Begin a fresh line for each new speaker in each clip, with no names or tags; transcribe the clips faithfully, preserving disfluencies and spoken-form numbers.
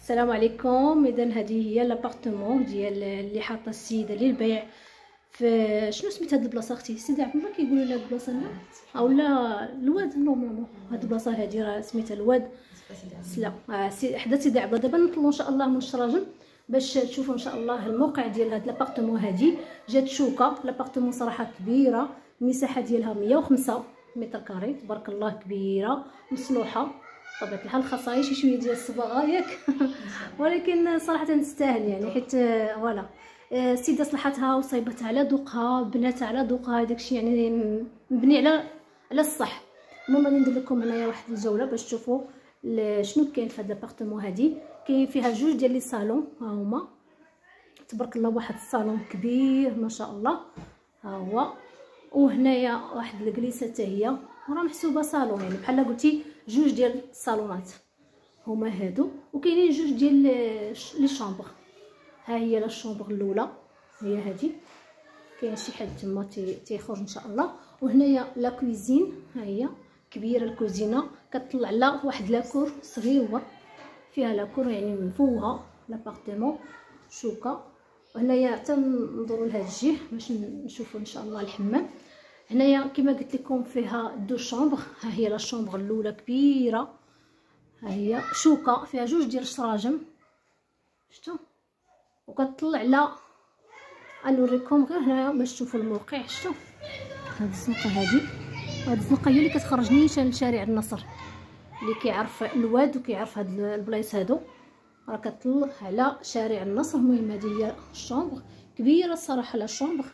السلام عليكم. اذا هذه هي لابارتمون ديال اللي حاطه السيده للبيع في شنو سميت هاد البلاصه اختي سيدي عبد الله كيقولوا لها البلاصه لا اولا الواد نورمالمون هاد البلاصه هادي راه سميتها الواد سلا آه حدا سيدي عبد الله. دابا نطلعوا ان شاء الله من الشراجم باش تشوفوا ان شاء الله الموقع ديال هاد لابارتمون. هادي جات شوكه لابارتمون صراحه كبيره، المساحه ديالها مية وخمسة متر كاري تبارك الله، كبيره مصلوحه بطبيعه الحال، خاصها شي شويه ديال الصباغه ياك ولكن صراحه تستاهل يعني، حيت فوالا السيده صلحتها وصايبتها على ذوقها، بناتها على ذوقها، داكشي يعني مبني على على الصح. المهم غادي ندير لكم هنايا واحد الجوله باش تشوفوا شنو كاين في هاد لابارتمون. هادي كاين فيها جوج ديال لي صالون، ها هما تبارك الله، واحد الصالون كبير ما شاء الله ها هو، وهنايا واحد الجليسه حتى هي راه محسوبه صالون، يعني بحال قلتي جوج ديال الصالونات هما هادو، وكاينين جوج ديال لي شامبر. ها هي لا شامبر الاولى هي هادي، كاين شي حد تما تيخرج ان شاء الله. وهنايا لا كويزين، ها هي كبيره الكوزينه كتطلع على واحد لاكور صغيور، فيها لاكور يعني مفوها لابارتمون شوكه. وهنايا حتى نضروا لهاد الجهه باش نشوفوا ان شاء الله الحمام. هنايا كما قلت لكم فيها دو شامبر، ها هي لا شامبر الاولى كبيره، ها هي شوكه فيها جوج ديال الشراجم شفتوا، وكتطلع على نوريكم غير هنايا باش تشوفوا الموقع. شفتوا هاد الزنقه هادي، هاد الزنقه هي اللي كتخرج نيشان لشارع النصر، اللي كيعرف الواد وكيعرف هاد البلايص هادو راه كتطل على شارع النصر. المهم هذه هي الشامبر كبيره الصراحه لا شامبر.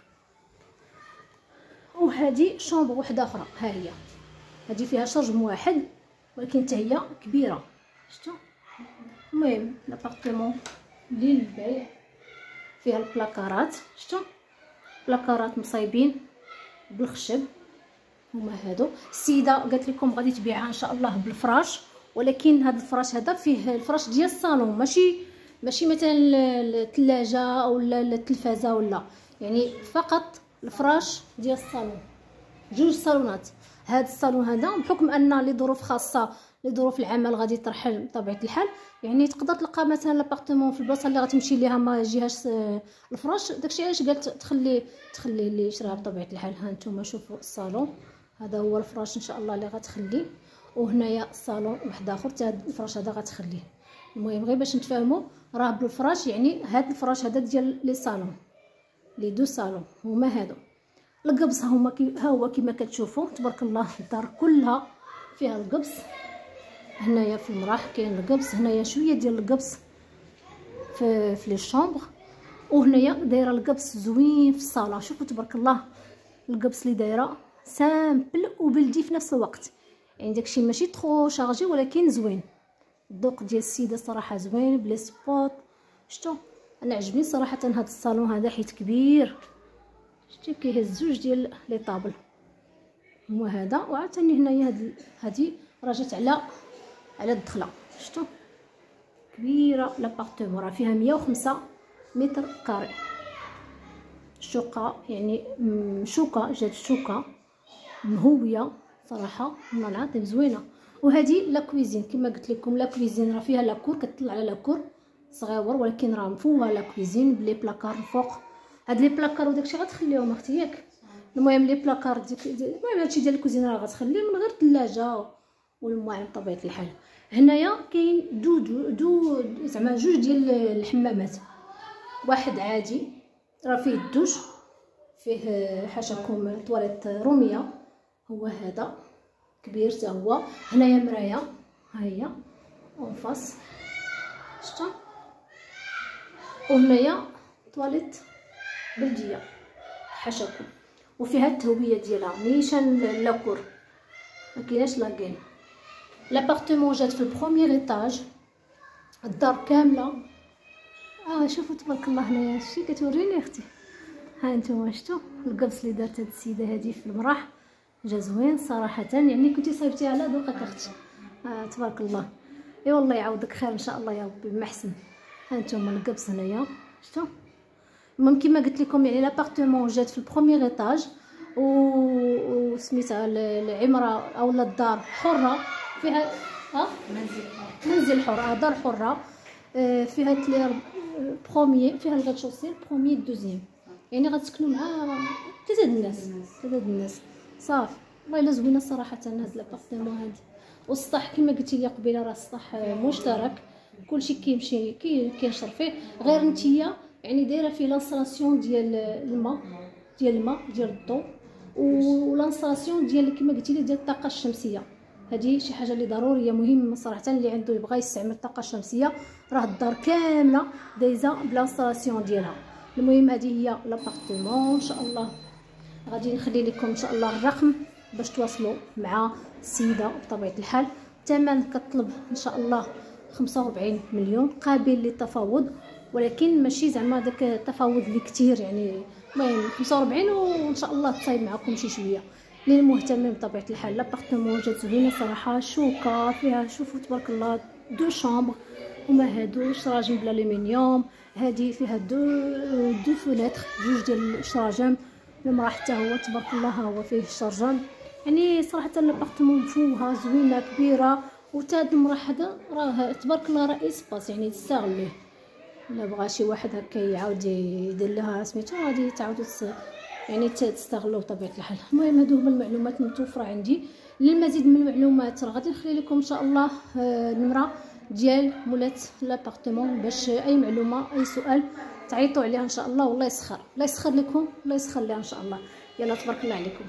وهذه شامبر وحده اخرى، ها هي هذه فيها شرجم واحد ولكن حتى هي كبيره شفتوا. المهم لابارتمون للبيع، فيها البلاكارات شفتوا، بلاكارات مصايبين بالخشب هما هادو. السيده قالت لكم غادي تبيعها ان شاء الله بالفراش، ولكن هذا الفراش هذا فيه الفراش ديال الصالون، ماشي ماشي مثلا الثلاجه او التلفازه ولا، يعني فقط الفراش ديال الصالون، جوج صالونات. هذا الصالون هذا بحكم ان لظروف خاصه لظروف العمل غادي ترحل بطبيعه الحال، يعني تقدر تلقى مثلا لابارتمون في البلاصه اللي غتمشي ليها ما يجيهاش الفراش، داكشي علاش قالت تخلي تخلي اللي يشراها بطبيعه الحال. ها نتوما شوفوا الصالون هذا هو الفراش ان شاء الله اللي غتخليه، وهنايا الصالون واحد اخر حتى هذا الفراش هذا غتخليه. المهم غير باش نتفاهموا راه بالفراش، يعني هذا الفراش هذا ديال لي صالون، لي دو صالون هما هادو. القبص هما كي ها هو كما كتشوفوا تبارك الله، الدار كلها فيها القبص. هنايا في المراح كاين القبص، هنايا شويه ديال القبص في في لي شامبر، وهنايا دايره القبص زوين في الصاله. شوفوا تبارك الله القبص اللي دايره سامبل وبلدي في نفس الوقت، يعني داكشي ماشي ترو شارجي ولكن زوين. الذوق ديال السيده صراحه زوين بلي سبوت شفتوا. انا عجبني صراحه هذا الصالون هذا حيت كبير، شتي كيهز جوج ديال لي طابل هو هذا. وعاوتاني هنايا هاد هادي راجت على على الدخله شفتوا، كبيره لابارتمون راه فيها مية وخمسة متر كاري. شوكه يعني شوكه جات شوكه مهويه صراحه والله العظيم زوينه. وهذه لا كويزين كما قلت لكم، لا كويزين راه فيها لاكور كتطلع على لاكور صغيور، ولكن راه مفوها لا كويزين بلي بلاكار الفوق. هاد لي بلاكار وداكشي غتخليهم اختي ياك. المهم لي بلاكار ديك المهم هادشي ديال الكوزينه راه غتخليه من غير ثلاجه والمواعين بطبيعه الحال. هنايا كاين دو دو, دو زعما جوج ديال الحمامات، واحد عادي راه فيه الدوش، فيه حاشاكم طواليت روميه هو هذا كبير حتى هو. هنايا مرايه ها هي اون فاس شتا، وهنايا طواليت بلديه حاشاكم، وفيها التهويه ديالها نيشان لاكور ما كايناش لاكين. لابارتمون جات في البروميير ايطاج، الدار كامله. اه شوفوا تبارك الله هنايا شتي كتوريني اختي، ها نتوما شفتوا القبص اللي دارت هاد السيده هذه في المراح جا زوين صراحه، يعني كنتي صايبتي على ذوقك اختي. آه تبارك الله، اي والله يعوضك خير ان شاء الله يا ربي بمحسن. ها نتوما القبص هنايا شفتوا. المهم كما قلت لكم يعني لابارتمون جات في البروميير ايطاج، و سميتها العماره اولا الدار حره فيها ها منزل حر، منزل حر دار حره آه فيها تلي بروميي، فيها الغاتشوسي بروميي دوزيام، يعني غتسكنوا مع ثلاثه د الناس، ثلاثه د الناس صافي. والله الا زوينه صراحه هاد لابارتمون هادي. والسطح كما قلتي لي قبيله راه السطح مشترك، كلشي كيمشي كينشر فيه، غير نتيا يعني دايره فيه لانستالاسيون ديال الماء، ديال الماء ديال الضوء، ولانستالاسيون ديال كما قلتي لي ديال الطاقه الشمسيه. هذه شي حاجه اللي ضروريه مهمه صراحه، اللي عنده يبغى يستعمل الطاقه الشمسيه راه الدار كامله دايزه بلانستالاسيون ديالها. المهم هذه هي لابارتمون ان شاء الله. غادي نخلي لكم ان شاء الله الرقم باش تواصلوا مع السيده بطبيعه الحال. الثمن كطلب ان شاء الله خمسة وأربعين مليون، قابل للتفاوض، ولكن ماشي زعما داك التفاوض اللي كتير، يعني المهم خمسة وأربعين وان شاء الله تصايب معكم شي شويه. للمهتمين بطبيعه الحال لابارتمون جات زوينه صراحه، شوكه فيها، شوفوا تبارك الله دو شامبر هما هادو شراجم بالالومنيوم، هذه فيها دو دو فونيتر جوج ديال الشراجم، المراه حتى هو تبارك الله هو فيه الشرجم. يعني صراحه لابارتمون مفوها زوينه كبيره، وتا هاد المراه هذا راه تبارك الله راه اسباس يعني تستغليه. الا بغى شي واحد هكا يعاود يدير لها سميتو غادي تعاودوا يعني تستغلوا بطبيعه الحال. المهم هادو هما المعلومات المتوفره عندي. للمزيد من المعلومات راه غادي نخلي لكم ان شاء الله النمره ديال مولات لابارتمون، باش اي معلومه اي سؤال تعيطوا عليها ان شاء الله. والله يسخر، الله يسخر لكم، الله يسخر لها ان شاء الله. يلا تبارك الله عليكم.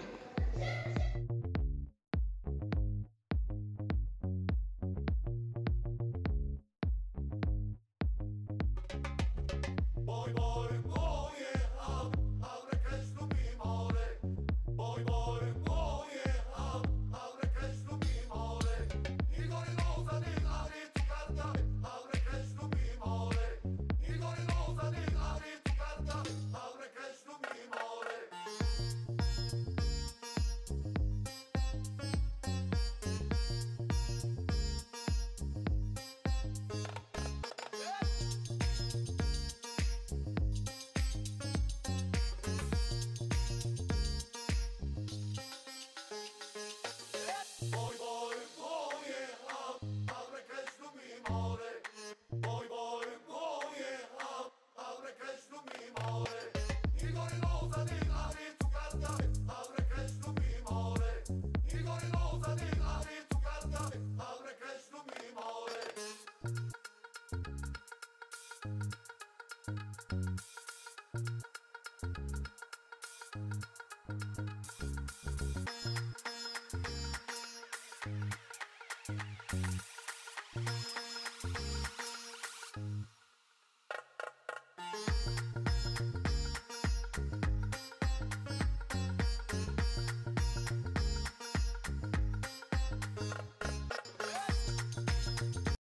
Boy, boy, boy, yeah, abre che sto mi more. Boy,